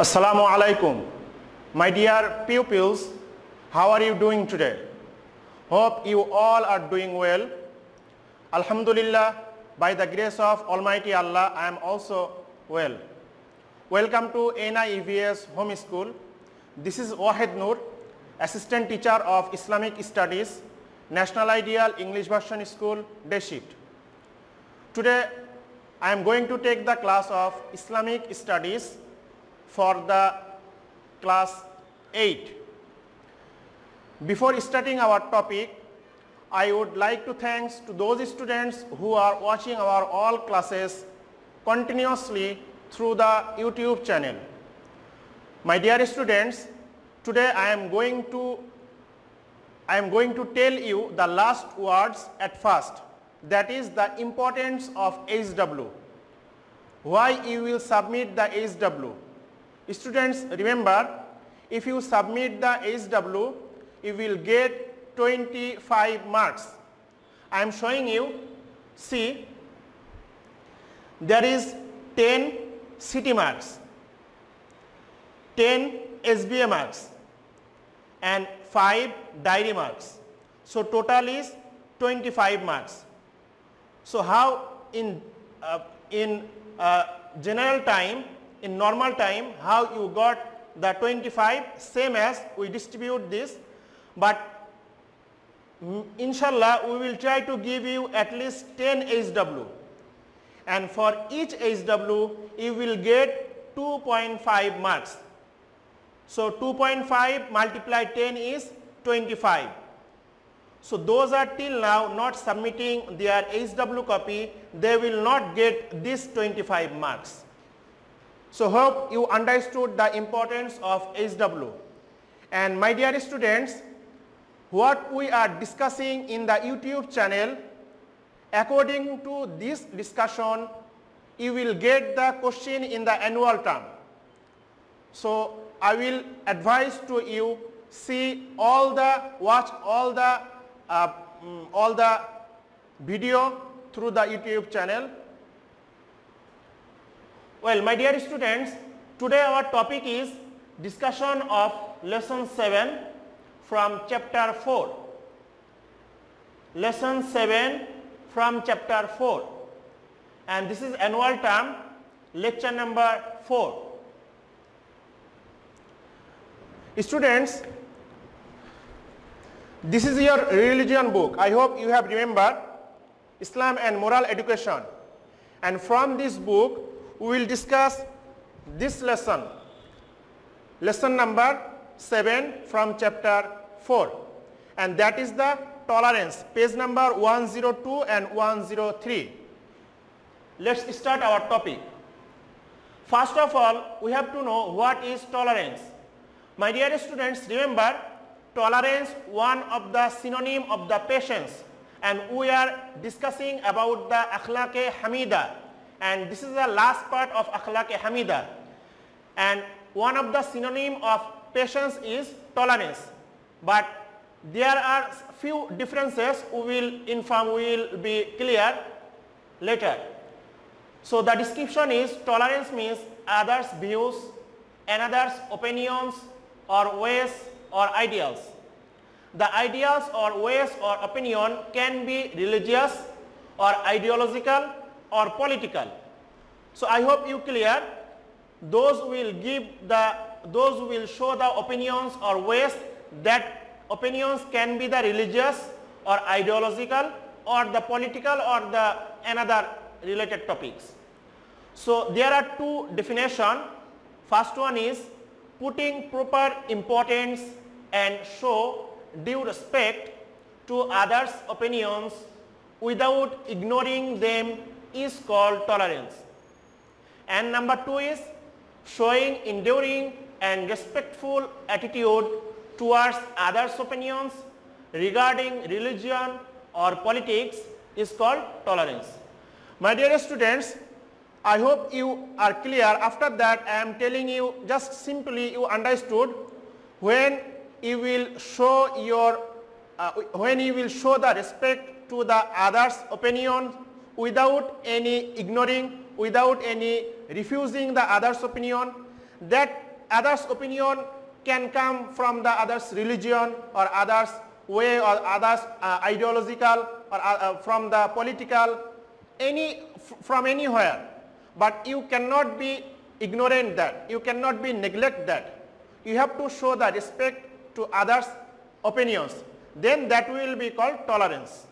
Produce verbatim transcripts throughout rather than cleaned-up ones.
Assalamu alaikum. My dear pupils, how are you doing today? Hope you all are doing well. Alhamdulillah, by the grace of Almighty Allah, I am also well. Welcome to N I E V S Home School. This is Wahid Noor, Assistant Teacher of Islamic Studies, National Ideal English Version School, Day Shift. Today, I am going to take the class of Islamic Studies for the class eight. Before starting our topic, I would like to thank to those students who are watching our all classes continuously through the YouTube channel. My dear students, today I am going to I am going to tell you the last words at first, that is the importance of H W. Why you will submit the H W? Students, remember, if you submit the H W, you will get twenty-five marks. I am showing you, see, there is ten C T marks, ten S B A marks and five diary marks. So total is twenty-five marks. So how in, uh, in uh, general time, in normal time, how you got the twenty-five, same as we distribute this, but mm, inshallah we will try to give you at least ten H W, and for each H W you will get two point five marks. So two point five multiplied ten is twenty-five. So those are till now not submitting their H W copy, they will not get this twenty-five marks. So hope you understood the importance of H W. And my dear students, what we are discussing in the YouTube channel, according to this discussion, you will get the question in the annual term. So I will advise to you, see all the, watch all the, uh, um, all the video through the YouTube channel. Well, my dear students, today our topic is discussion of lesson seven from chapter four. Lesson seven from chapter four, and this is annual term, lecture number four. Students, this is your religion book. I hope you have remembered Islam and Moral Education, and from this book we will discuss this lesson, lesson number seven from chapter four, and that is the tolerance, page number one oh two and one oh three. Let's start our topic. First of all, we have to know what is tolerance. My dear students, remember, tolerance, one of the synonym of the patience, and we are discussing about the akhlaq-e hamida, and this is the last part of akhlaq-e hamida, and one of the synonym of patience is tolerance, but there are few differences we will inform, we will be clear later. So the description is, tolerance means others' views, another's opinions or ways or ideals. The ideals or ways or opinion can be religious or ideological or political. So I hope you clear, those will give the, those will show the opinions or ways, that opinions can be the religious or ideological or the political or the another related topics. So there are two definitions. First one is putting proper importance and show due respect to others' opinions without ignoring them is called tolerance. And number two is showing enduring and respectful attitude towards others' opinions regarding religion or politics is called tolerance. My dear students, I hope you are clear. After that, I am telling you, just simply you understood, when you will show your, uh, when you will show the respect to the others' opinion without any ignoring, without any refusing the others' opinion, that others' opinion can come from the others' religion or others' way or others' uh, ideological or uh, from the political, any from anywhere. But you cannot be ignorant that. You cannot be neglect that. You have to show the respect to others' opinions. Then that will be called tolerance.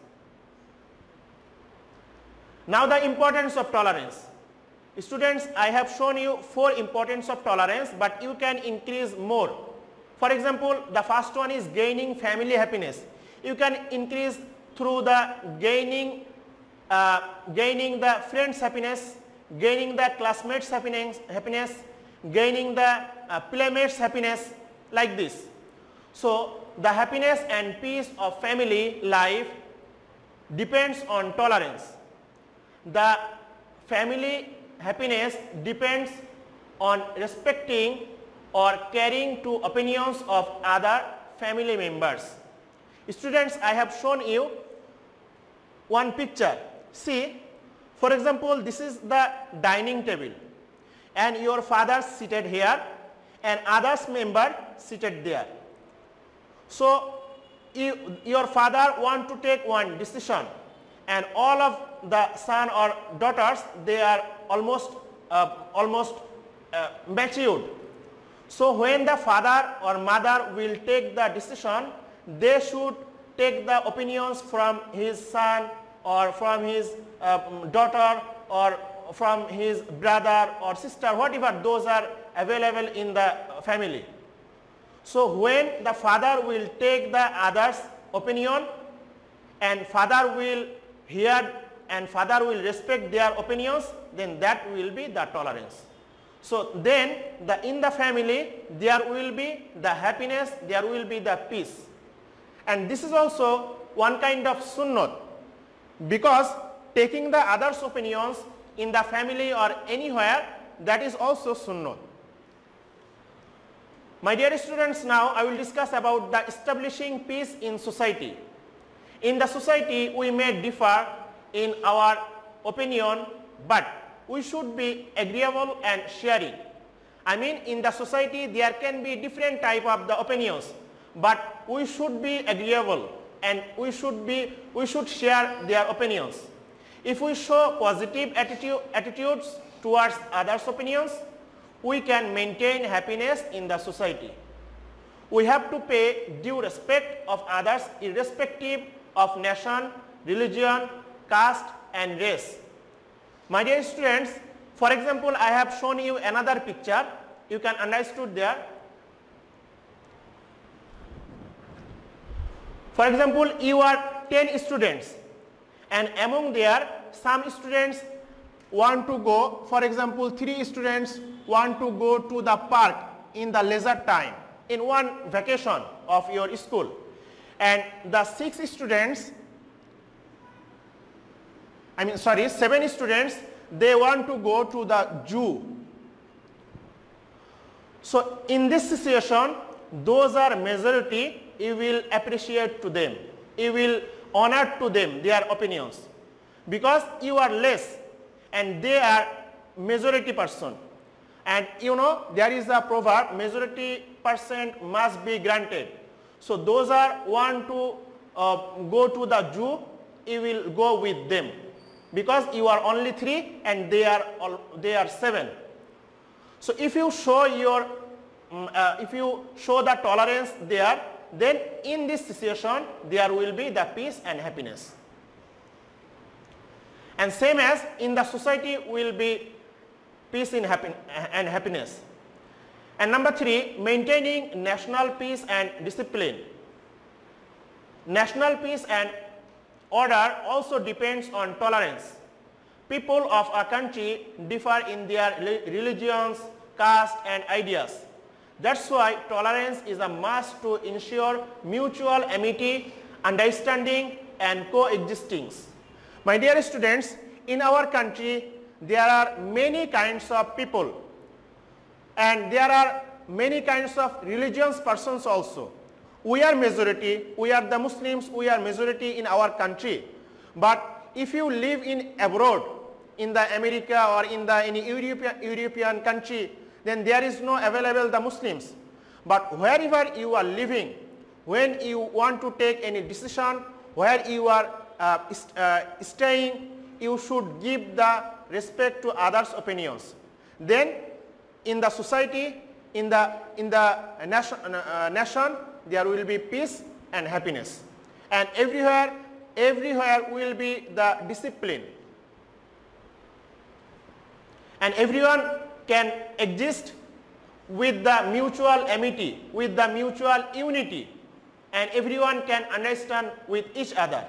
Now the importance of tolerance. Students, I have shown you four importance of tolerance, but you can increase more. For example, the first one is gaining family happiness. You can increase through the gaining, uh, gaining the friends happiness, gaining the classmates happiness, happiness gaining the uh, playmates happiness, like this. So the happiness and peace of family life depends on tolerance. The family happiness depends on respecting or caring to opinions of other family members. Students, I have shown you one picture. See, for example, this is the dining table and your father seated here and others member seated there. So you, your father want to take one decision and all of the son or daughters, they are almost uh, almost uh, matured. So when the father or mother will take the decision, they should take the opinions from his son or from his uh, daughter or from his brother or sister, whatever those are available in the family. So when the father will take the other's opinion and father will hear and father will respect their opinions, then that will be the tolerance. So then the, in the family there will be the happiness, there will be the peace. And this is also one kind of sunnah, because taking the others' opinions in the family or anywhere, that is also sunnah. My dear students, now I will discuss about the establishing peace in society. In the society we may differ in our opinion, but we should be agreeable and sharing. I mean, in the society there can be different type of the opinions, but we should be agreeable and we should be we should share their opinions. If we show positive attitude, attitudes towards others' opinions, we can maintain happiness in the society. We have to pay due respect of others irrespective of nation, religion, caste and race. My dear students, for example, I have shown you another picture. You can understand there. For example, you are ten students and among there some students want to go, for example, three students want to go to the park in the leisure time in one vacation of your school, and the six students, I mean sorry, seven students, they want to go to the zoo. So in this situation, those are majority, you will appreciate to them, you will honor to them their opinions, because you are less and they are majority person. And you know there is a proverb, majority percent must be granted. So those are want to uh, go to the zoo, you will go with them, because you are only three and they are all, they are seven. So if you show your um, uh, if you show the tolerance there, then in this situation there will be the peace and happiness. And same as in the society will be peace in happy, and happiness. And number three, maintaining national peace and discipline. National peace and order also depends on tolerance. People of a country differ in their religions, caste and ideas. That's why tolerance is a must to ensure mutual amity, understanding and coexisting. My dear students, in our country there are many kinds of people and there are many kinds of religious persons also. We are majority, we are the Muslims, we are majority in our country. But if you live in abroad, in the America or in the any European, European country, then there is no available the Muslims. But wherever you are living, when you want to take any decision, where you are uh, st uh, staying, you should give the respect to others' opinions. Then in the society, in the, in the nation, uh, nation, there will be peace and happiness. And everywhere, everywhere will be the discipline. And everyone can exist with the mutual amity, with the mutual unity, and everyone can understand with each other.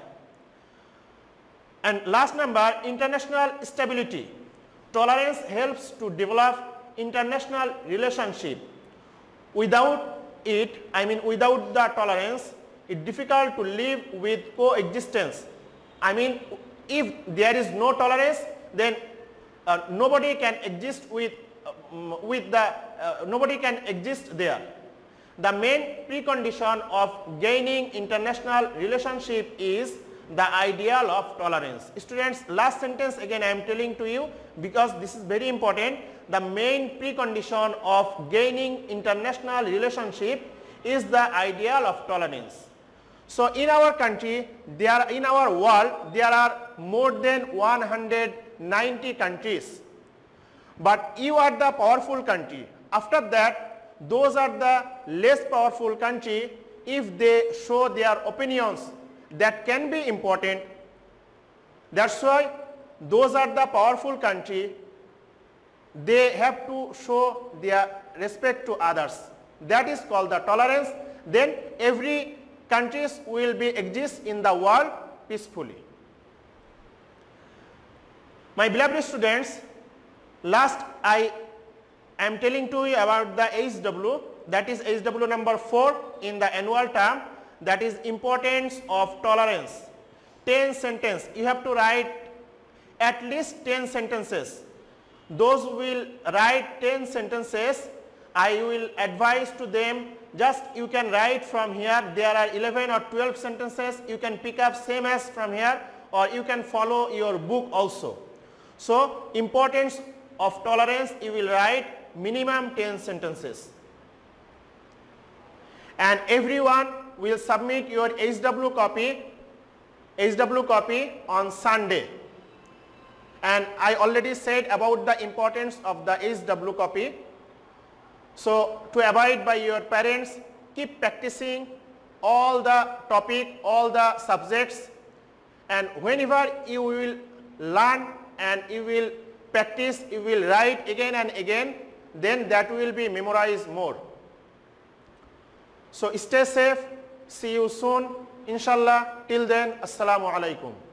And last number, international stability. Tolerance helps to develop international relationship. Without it, I mean without the tolerance, it's difficult to live with coexistence. I mean, if there is no tolerance, then uh, nobody can exist with, uh, with the, uh, nobody can exist there. The main precondition of gaining international relationship is the ideal of tolerance. Students, last sentence again I am telling to you because this is very important. The main precondition of gaining international relationship is the ideal of tolerance. So in our country, there, in our world, there are more than one hundred ninety countries. But you are the powerful country. After that, those are the less powerful country. If they show their opinions, that can be important. That's why those are the powerful country. They have to show their respect to others. That is called the tolerance. Then every countries will be exist in the world peacefully. My beloved students, last I am telling to you about the H W, that is H W number four in the annual term, that is importance of tolerance. ten sentences, you have to write at least ten sentences. Those who will write ten sentences, I will advise to them, just you can write from here, there are eleven or twelve sentences, you can pick up same as from here, or you can follow your book also. So importance of tolerance, you will write minimum ten sentences. And everyone will submit your H W copy, H W copy on Sunday. And I already said about the importance of the H W copy. So to abide by your parents, keep practicing all the topic, all the subjects, and whenever you will learn and you will practice, you will write again and again, then that will be memorized more. So stay safe, see you soon, inshallah. Till then, assalamu alaikum.